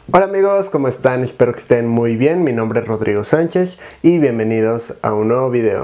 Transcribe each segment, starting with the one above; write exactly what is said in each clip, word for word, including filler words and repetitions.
Hola amigos, ¿cómo están? Espero que estén muy bien. Mi nombre es Rodrigo Sánchez y bienvenidos a un nuevo video.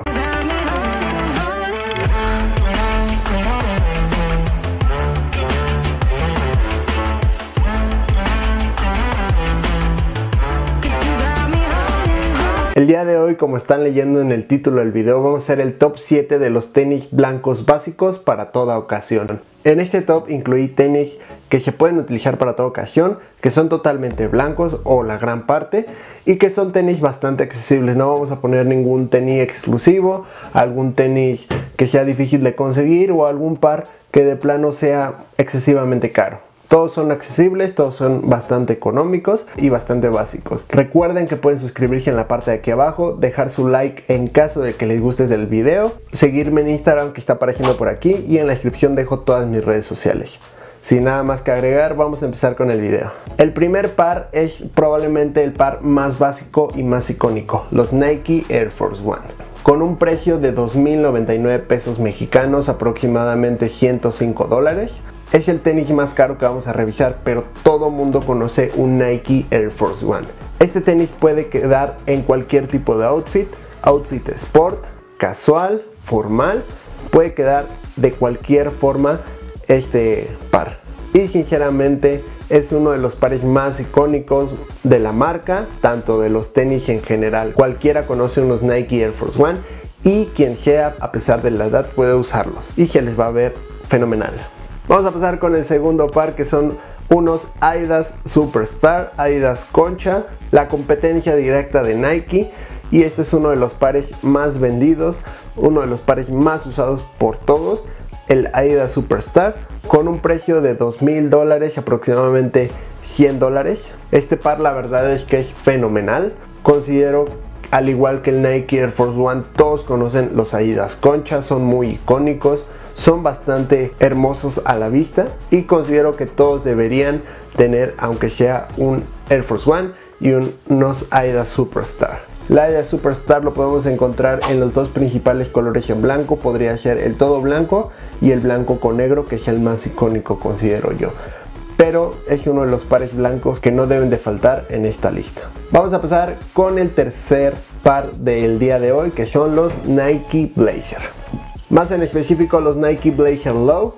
El día de hoy, como están leyendo en el título del video, vamos a hacer el top siete de los tenis blancos básicos para toda ocasión. En este top incluí tenis que se pueden utilizar para toda ocasión, que son totalmente blancos o la gran parte, y que son tenis bastante accesibles. No vamos a poner ningún tenis exclusivo, algún tenis que sea difícil de conseguir o algún par que de plano sea excesivamente caro. Todos son accesibles, todos son bastante económicos y bastante básicos. Recuerden que pueden suscribirse en la parte de aquí abajo, dejar su like en caso de que les guste el video, seguirme en Instagram que está apareciendo por aquí y en la descripción dejo todas mis redes sociales. Sin nada más que agregar, vamos a empezar con el video. El primer par es probablemente el par más básico y más icónico, los Nike Air Force One. Con un precio de dos mil noventa y nueve pesos mexicanos, aproximadamente ciento cinco dólares. Es el tenis más caro que vamos a revisar, pero todo mundo conoce un Nike Air Force One. Este tenis puede quedar en cualquier tipo de outfit, outfit sport, casual, formal, puede quedar de cualquier forma este par. Y sinceramente es uno de los pares más icónicos de la marca, tanto de los tenis en general. Cualquiera conoce unos Nike Air Force One y quien sea, a pesar de la edad, puede usarlos y se les va a ver fenomenal. Vamos a pasar con el segundo par, que son unos Adidas Superstar, Adidas Concha, la competencia directa de Nike, y este es uno de los pares más vendidos, uno de los pares más usados por todos, el Adidas Superstar, con un precio de dos mil dólares, aproximadamente cien dólares. Este par la verdad es que es fenomenal. Considero, al igual que el Nike Air Force One, todos conocen los Adidas Concha, son muy icónicos, son bastante hermosos a la vista y considero que todos deberían tener, aunque sea un Air Force One y un, unos Adidas Superstar. La Adidas Superstar lo podemos encontrar en los dos principales colores en blanco, podría ser el todo blanco y el blanco con negro, que es el más icónico, considero yo. Pero es uno de los pares blancos que no deben de faltar en esta lista. Vamos a pasar con el tercer par del día de hoy, que son los Nike Blazer. Más en específico los Nike Blazer Low.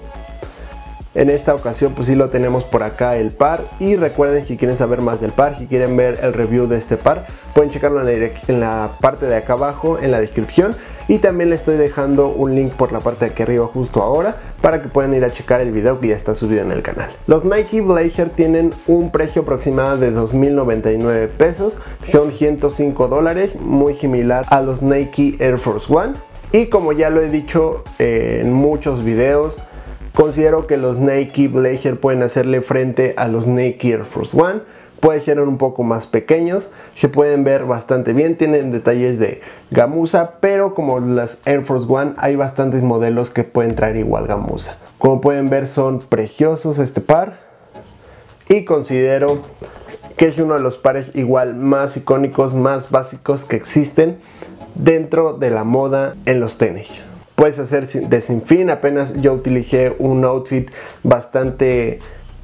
En esta ocasión pues sí lo tenemos por acá el par, y recuerden, si quieren saber más del par, si quieren ver el review de este par, pueden checarlo en la, en la parte de acá abajo en la descripción, y también les estoy dejando un link por la parte de aquí arriba justo ahora para que puedan ir a checar el video que ya está subido en el canal. Los Nike Blazer tienen un precio aproximado de dos mil noventa y nueve pesos, son ciento cinco dólares, muy similar a los Nike Air Force One. Y como ya lo he dicho eh, en muchos videos, considero que los Nike Blazer pueden hacerle frente a los Nike Air Force One. Pueden ser un poco más pequeños, se pueden ver bastante bien, tienen detalles de gamuza, pero como las Air Force One hay bastantes modelos que pueden traer igual gamuza. Como pueden ver, son preciosos este par y considero que es uno de los pares igual más icónicos, más básicos que existen dentro de la moda en los tenis. Puedes hacer de sin fin. Apenas yo utilicé un outfit bastante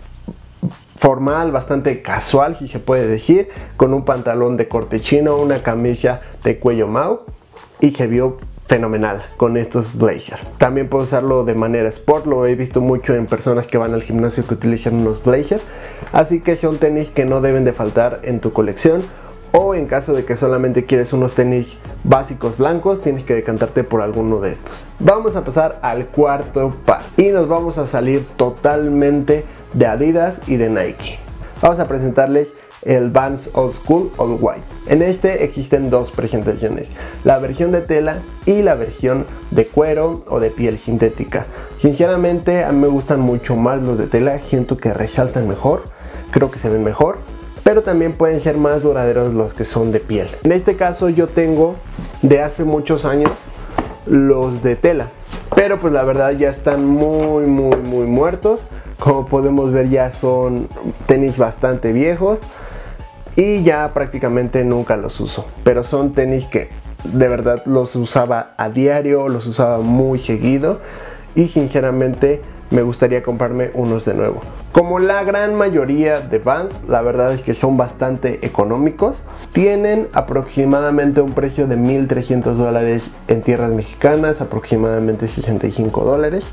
formal, bastante casual, si se puede decir, con un pantalón de corte chino, una camisa de cuello mau, y se vio fenomenal con estos Blazer. También puedo usarlo de manera sport, lo he visto mucho en personas que van al gimnasio que utilizan unos Blazer, así que son tenis que no deben de faltar en tu colección. O en caso de que solamente quieres unos tenis básicos blancos, tienes que decantarte por alguno de estos. Vamos a pasar al cuarto par y nos vamos a salir totalmente de Adidas y de Nike. Vamos a presentarles el Vans Old School All White. En este existen dos presentaciones, la versión de tela y la versión de cuero o de piel sintética. Sinceramente a mí me gustan mucho más los de tela, siento que resaltan mejor, creo que se ven mejor, pero también pueden ser más duraderos los que son de piel. En este caso yo tengo de hace muchos años los de tela, pero pues la verdad ya están muy muy muy muertos. Como podemos ver, ya son tenis bastante viejos y ya prácticamente nunca los uso, pero son tenis que de verdad los usaba a diario, los usaba muy seguido y sinceramente me gustaría comprarme unos de nuevo. Como la gran mayoría de Vans, la verdad es que son bastante económicos. Tienen aproximadamente un precio de mil trescientos dólares en tierras mexicanas, aproximadamente sesenta y cinco dólares.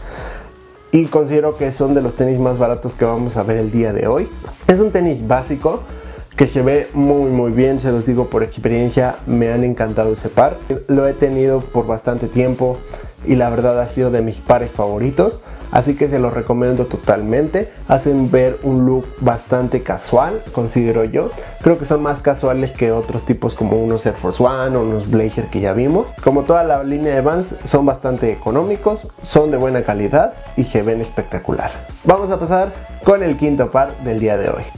Y considero que son de los tenis más baratos que vamos a ver el día de hoy. Es un tenis básico que se ve muy muy bien, se los digo por experiencia, me han encantado ese par. Lo he tenido por bastante tiempo y la verdad ha sido de mis pares favoritos, así que se los recomiendo totalmente. Hacen ver un look bastante casual, considero yo. Creo que son más casuales que otros tipos como unos Air Force One o unos Blazer que ya vimos. Como toda la línea de Vans, son bastante económicos, son de buena calidad y se ven espectacular. Vamos a pasar con el quinto par del día de hoy.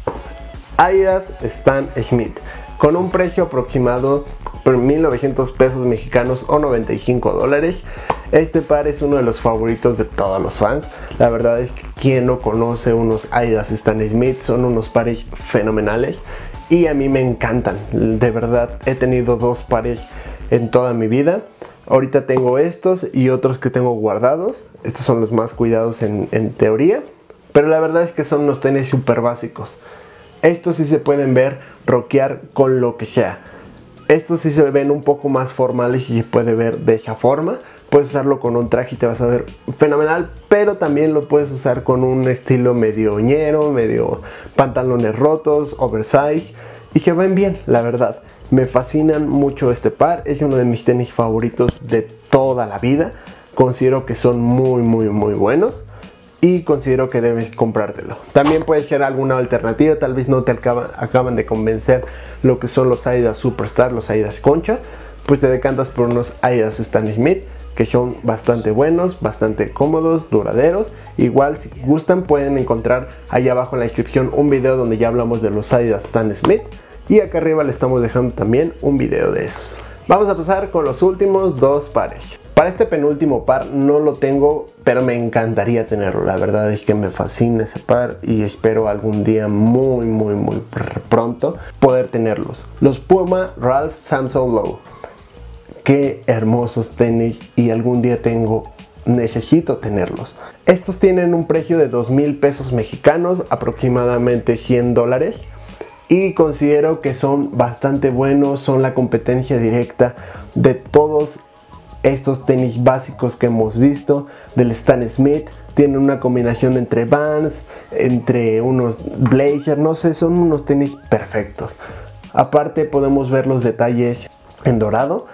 Adidas Stan Smith, con un precio aproximado por mil novecientos pesos mexicanos o noventa y cinco dólares. Este par es uno de los favoritos de todos los fans. La verdad es que quien no conoce unos Adidas Stan Smith, son unos pares fenomenales y a mí me encantan. De verdad, he tenido dos pares en toda mi vida. Ahorita tengo estos y otros que tengo guardados. Estos son los más cuidados en, en teoría, pero la verdad es que son unos tenis súper básicos. Estos sí se pueden ver rockear con lo que sea. Estos sí se ven un poco más formales y se puede ver de esa forma. Puedes usarlo con un traje y te vas a ver fenomenal, pero también lo puedes usar con un estilo medio ñero, medio pantalones rotos, oversize, y se ven bien, la verdad. Me fascinan mucho este par, es uno de mis tenis favoritos de toda la vida. Considero que son muy muy muy buenos y considero que debes comprártelo. También puede ser alguna alternativa, tal vez no te acaban, acaban de convencer lo que son los Adidas Superstar, los Adidas Concha, pues te decantas por unos Adidas Stan Smith, que son bastante buenos, bastante cómodos, duraderos. Igual si gustan pueden encontrar allá abajo en la descripción un video donde ya hablamos de los Adidas Stan Smith, y acá arriba le estamos dejando también un video de esos. Vamos a pasar con los últimos dos pares. Para este penúltimo par no lo tengo, pero me encantaría tenerlo. La verdad es que me fascina ese par y espero algún día muy muy muy pronto poder tenerlos. Los Puma Ralph Samson Low. Qué hermosos tenis, y algún día tengo, necesito tenerlos. Estos tienen un precio de dos mil pesos mexicanos, aproximadamente cien dólares. Y considero que son bastante buenos, son la competencia directa de todos estos tenis básicos que hemos visto, del Stan Smith. Tienen una combinación entre Vans, entre unos Blazer, no sé, son unos tenis perfectos. Aparte podemos ver los detalles en dorado,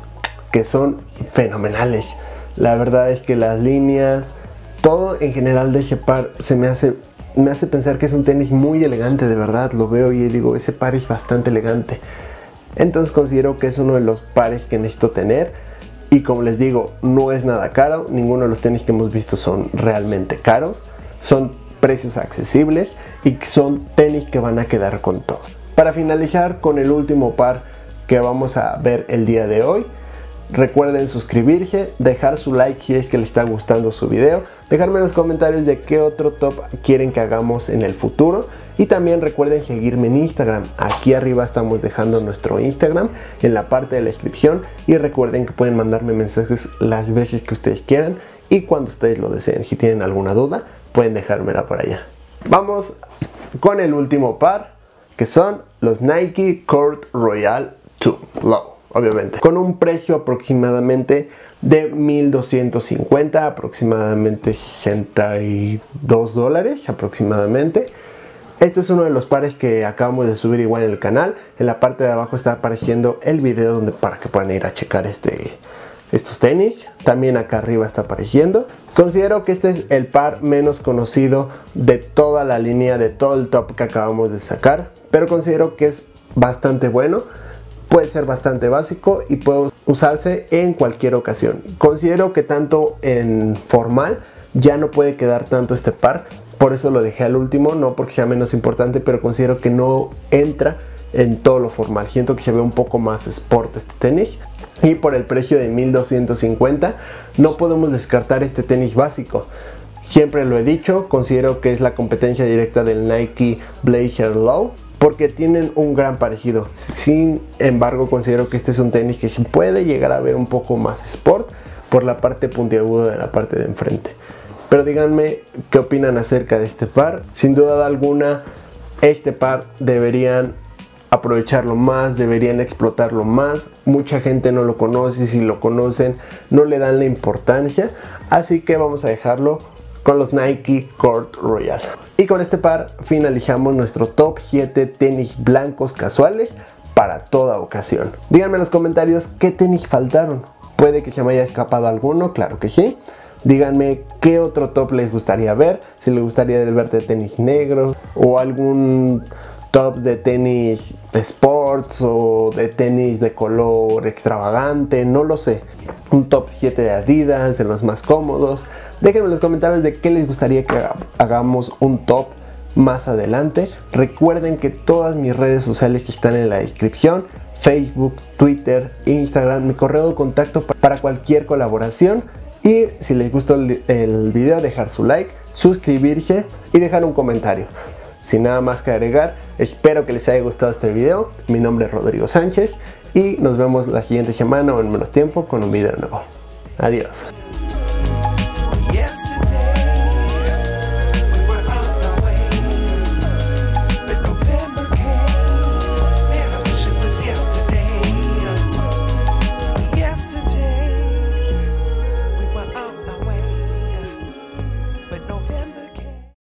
que son fenomenales. La verdad es que las líneas, todo en general de ese par se me hace me hace pensar que es un tenis muy elegante. De verdad, lo veo y digo, ese par es bastante elegante. Entonces considero que es uno de los pares que necesito tener. Y como les digo, no es nada caro. Ninguno de los tenis que hemos visto son realmente caros. Son precios accesibles y son tenis que van a quedar con todo. Para finalizar con el último par que vamos a ver el día de hoy, recuerden suscribirse, dejar su like si es que les está gustando su video, dejarme en los comentarios de qué otro top quieren que hagamos en el futuro, y también recuerden seguirme en Instagram. Aquí arriba estamos dejando nuestro Instagram en la parte de la descripción, y recuerden que pueden mandarme mensajes las veces que ustedes quieran y cuando ustedes lo deseen. Si tienen alguna duda pueden dejármela por allá. Vamos con el último par, que son los Nike Court Royal dos Low. Obviamente, con un precio aproximadamente de mil doscientos cincuenta, aproximadamente sesenta y dos dólares aproximadamente. Este es uno de los pares que acabamos de subir igual en el canal. En la parte de abajo está apareciendo el video donde, para que puedan ir a checar este, estos tenis. También acá arriba está apareciendo. Considero que este es el par menos conocido de toda la línea, de todo el top que acabamos de sacar, pero considero que es bastante bueno. Puede ser bastante básico y puede usarse en cualquier ocasión. Considero que tanto en formal ya no puede quedar tanto este par, por eso lo dejé al último, no porque sea menos importante, pero considero que no entra en todo lo formal. Siento que se ve un poco más sport este tenis, y por el precio de mil doscientos cincuenta no podemos descartar este tenis básico. Siempre lo he dicho, considero que es la competencia directa del Nike Blazer Low, porque tienen un gran parecido. Sin embargo, considero que este es un tenis que se puede llegar a ver un poco más sport por la parte puntiaguda de la parte de enfrente. Pero díganme qué opinan acerca de este par. Sin duda alguna, este par deberían aprovecharlo más, deberían explotarlo más. Mucha gente no lo conoce, si lo conocen no le dan la importancia, así que vamos a dejarlo con los Nike Court Royal. Y con este par finalizamos nuestro top siete tenis blancos casuales para toda ocasión. Díganme en los comentarios qué tenis faltaron. Puede que se me haya escapado alguno, claro que sí. Díganme qué otro top les gustaría ver, si les gustaría ver de tenis negros o algún top de tenis de sports o de tenis de color extravagante, no lo sé. Un top siete de Adidas, de los más cómodos. Déjenme en los comentarios de qué les gustaría que hagamos un top más adelante. Recuerden que todas mis redes sociales están en la descripción: Facebook, Twitter, Instagram, mi correo de contacto para cualquier colaboración. Y si les gustó el, el video, dejar su like, suscribirse y dejar un comentario. Sin nada más que agregar, espero que les haya gustado este video. Mi nombre es Rodrigo Sánchez y nos vemos la siguiente semana o en menos tiempo con un video nuevo. Adiós.